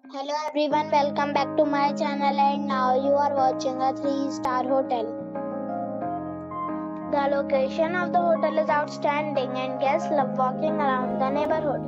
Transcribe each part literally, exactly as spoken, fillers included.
Hello everyone, welcome back to my channel and now you are watching a three star hotel. The location of the hotel is outstanding and guests love walking around the neighborhood.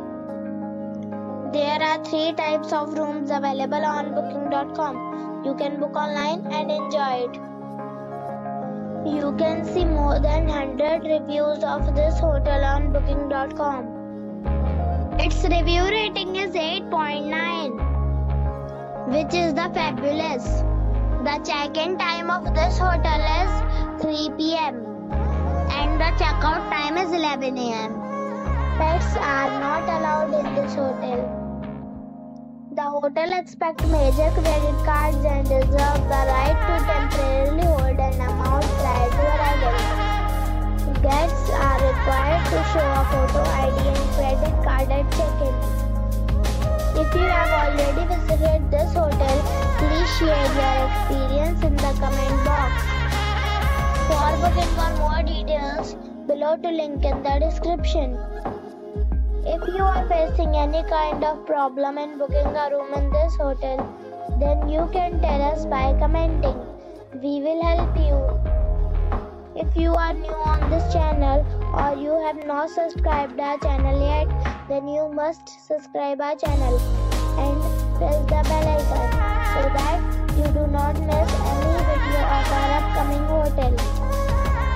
There are three types of rooms available on booking dot com. You can book online and enjoy it. You can see more than one hundred reviews of this hotel on booking dot com. Its review rating is eight point nine, which is the fabulous. The check-in time of this hotel is three p m and the checkout time is eleven a m Pets are not allowed in this hotel. The hotel accepts major credit cards and reserves the right to temporarily hold an amount prior to arrival. Guests are required to show a photo I D and credit card at check-in. If you have already visited this hotel, please share your experience in the comment box. For booking or more details, below to link in the description. If you are facing any kind of problem in booking a room in this hotel, then you can tell us by commenting. We will help you. If you are new on this channel or you have not subscribed our channel yet, then you must subscribe our channel and press the bell icon so that you do not miss any video of our upcoming hotel.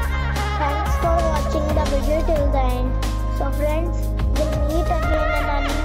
Thanks for watching the video till the end. So friends, we'll meet again in a new